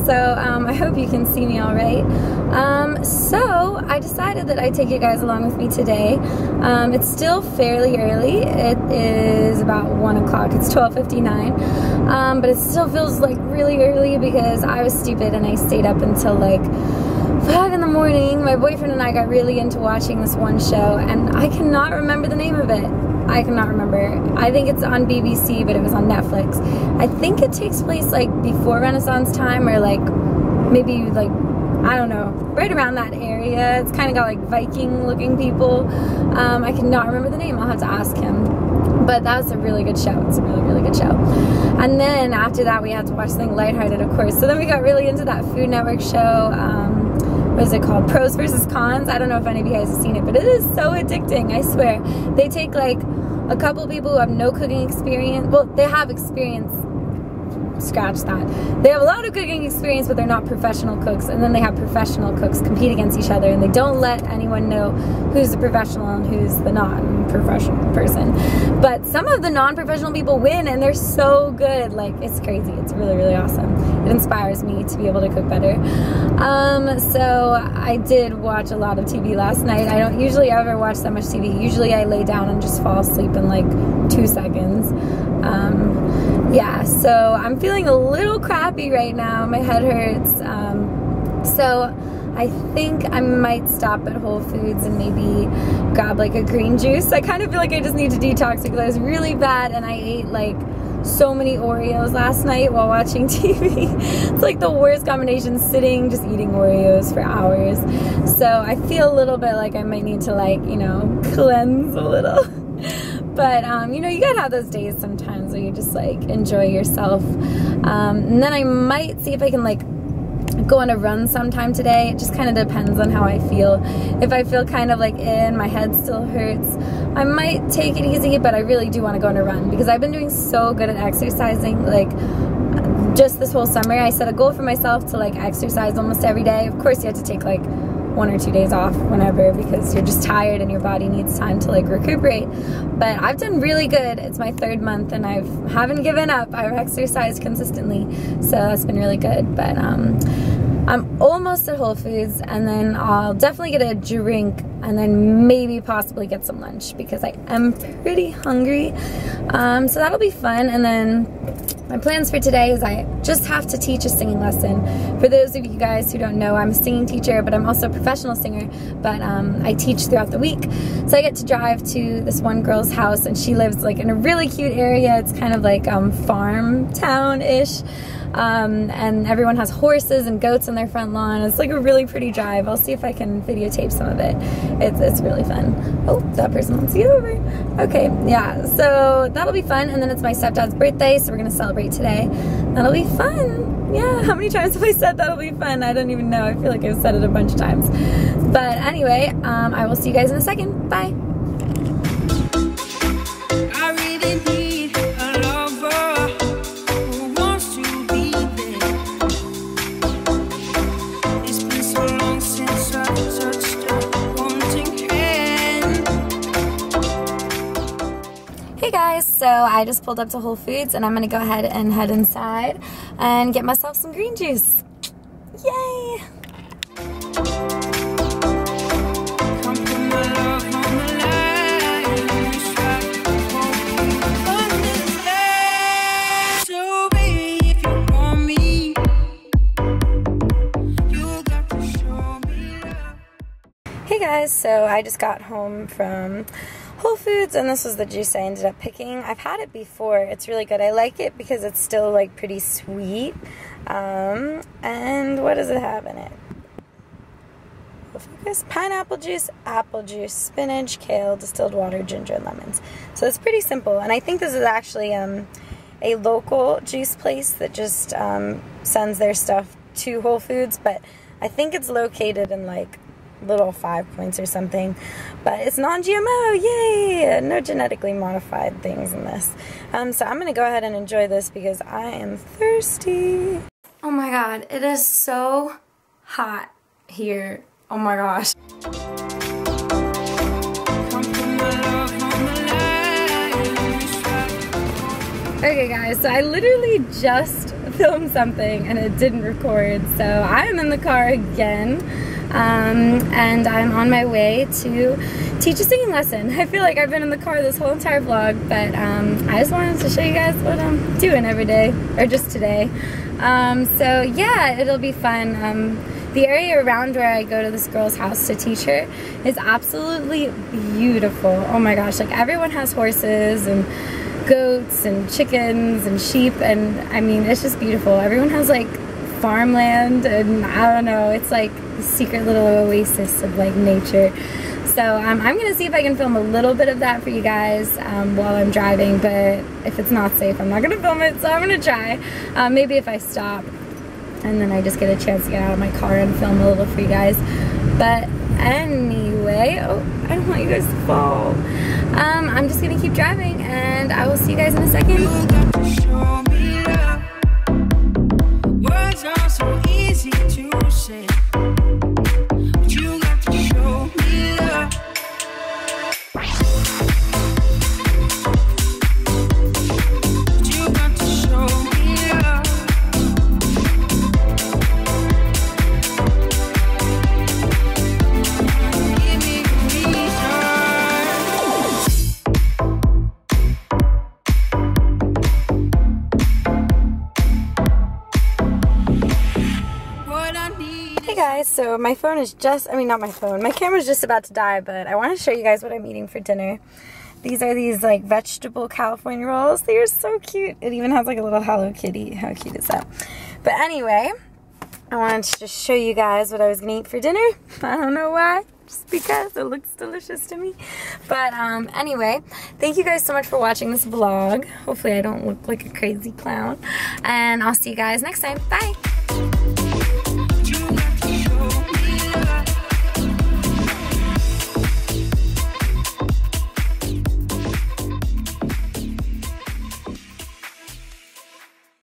so I hope you can see me all right. So I decided that I'd take you guys along with me today. It's still fairly early. It is about 1 o'clock. It's 12:59, but it still feels like really early because I was stupid and I stayed up until like 5 in the morning. My boyfriend and I got really into watching this one show, and I cannot remember the name of it. I cannot remember. I think it's on BBC, but it was on Netflix. I think it takes place like before Renaissance time, or like maybe like, I don't know, right around that area. It's kind of got like Viking looking people. I cannot remember the name. I'll have to ask him. But that was a really good show. It's a really, really good show. And then after that, we had to watch something lighthearted, of course. So then we got really into that Food Network show. What is it called? Pros versus Cons. I don't know if any of you guys have seen it, but it is so addicting, I swear. They take like a couple people who have no cooking experience. Well, they have experience. Scratch that. They have a lot of cooking experience, but they're not professional cooks. And then they have professional cooks compete against each other, and they don't let anyone know who's the professional and who's the non-professional person. But some of the non-professional people win, and they're so good. Like, it's crazy. It's really, really awesome. It inspires me to be able to cook better. So I did watch a lot of TV last night. I don't usually ever watch that much TV. Usually I lay down and just fall asleep in like 2 seconds. Yeah, so I'm feeling a little crappy right now. My head hurts. So I think I might stop at Whole Foods and maybe grab like a green juice. I kind of feel like I just need to detox because I was really bad and I ate like so many Oreos last night while watching TV. It's like the worst combination, sitting just eating Oreos for hours. So I feel a little bit like I might need to, like, you know, cleanse a little. But, you know, you gotta have those days sometimes where you just, like, enjoy yourself. And then I might see if I can, like, go on a run sometime today. It just kind of depends on how I feel. If I feel kind of like my head still hurts, I might take it easy, but I really do want to go on a run because I've been doing so good at exercising. Like, just this whole summer, I set a goal for myself to, like, exercise almost every day. Of course, you have to take, like, 1 or 2 days off whenever because you're just tired and your body needs time to like recuperate. But I've done really good. It's my 3rd month and I haven't given up. I've exercised consistently, so that's been really good. But I'm almost at Whole Foods, and then I'll definitely get a drink and then maybe possibly get some lunch because I am pretty hungry. So that'll be fun. And then my plans for today is I just have to teach a singing lesson. For those of you guys who don't know, I'm a singing teacher, but I'm also a professional singer, but I teach throughout the week. So I get to drive to this one girl's house, and she lives like in a really cute area. It's kind of like farm town-ish. And everyone has horses and goats in their front lawn. It's like a really pretty drive. I'll see if I can videotape some of it. It's really fun. Oh, that person wants to get over. Okay, yeah, so that'll be fun. And then it's my stepdad's birthday, so we're gonna celebrate today. That'll be fun. Yeah, how many times have I said that'll be fun? I don't even know. I feel like I've said it a bunch of times. But anyway, I will see you guys in a second. Bye. I really need a lover who wants to be there. It's been so long since I've touched a wanting hand. Hey guys, so I just pulled up to Whole Foods and I'm gonna go ahead and head inside and get myself some green juice. Yay! Hey guys, so I just got home from Whole Foods and this was the juice I ended up picking. I've had it before. It's really good. I like it because it's still like pretty sweet. And what does it have in it? Focus. Pineapple juice, apple juice, spinach, kale, distilled water, ginger, and lemons. So it's pretty simple. And I think this is actually a local juice place that just sends their stuff to Whole Foods, but I think it's located in like little 5 Points or something, but it's non-GMO, yay! No genetically modified things in this. So I'm gonna go ahead and enjoy this because I am thirsty. Oh my god, it is so hot here. Oh my gosh. Okay guys, so I literally just film something and it didn't record. So I'm in the car again, and I'm on my way to teach a singing lesson. I feel like I've been in the car this whole entire vlog, but I just wanted to show you guys what I'm doing every day, or just today. So yeah, it'll be fun. The area around where I go to this girl's house to teach her is absolutely beautiful. Oh my gosh, like everyone has horses and goats and chickens and sheep, and I mean, it's just beautiful. Everyone has like farmland, and I don't know, it's like a secret little oasis of like nature. So I'm gonna see if I can film a little bit of that for you guys while I'm driving, but if it's not safe, I'm not gonna film it, so I'm gonna try. Maybe if I stop and then I just get a chance to get out of my car and film a little for you guys. But anyway, oh, I don't want you guys to fall. I'm just gonna keep driving, and I will see you guys in a second. You got to show me love. Words are so easy to say, but you got to show me love. You got to show me love. Give me a reason. What I need. Hey guys, so my phone is just, I mean not my phone, my camera's just about to die, but I want to show you guys what I'm eating for dinner. These are these like vegetable California rolls. They are so cute. It even has like a little Hello Kitty. How cute is that? But anyway, I wanted to just show you guys what I was gonna eat for dinner. I don't know why, just because it looks delicious to me. But anyway, thank you guys so much for watching this vlog. Hopefully I don't look like a crazy clown, and I'll see you guys next time. Bye.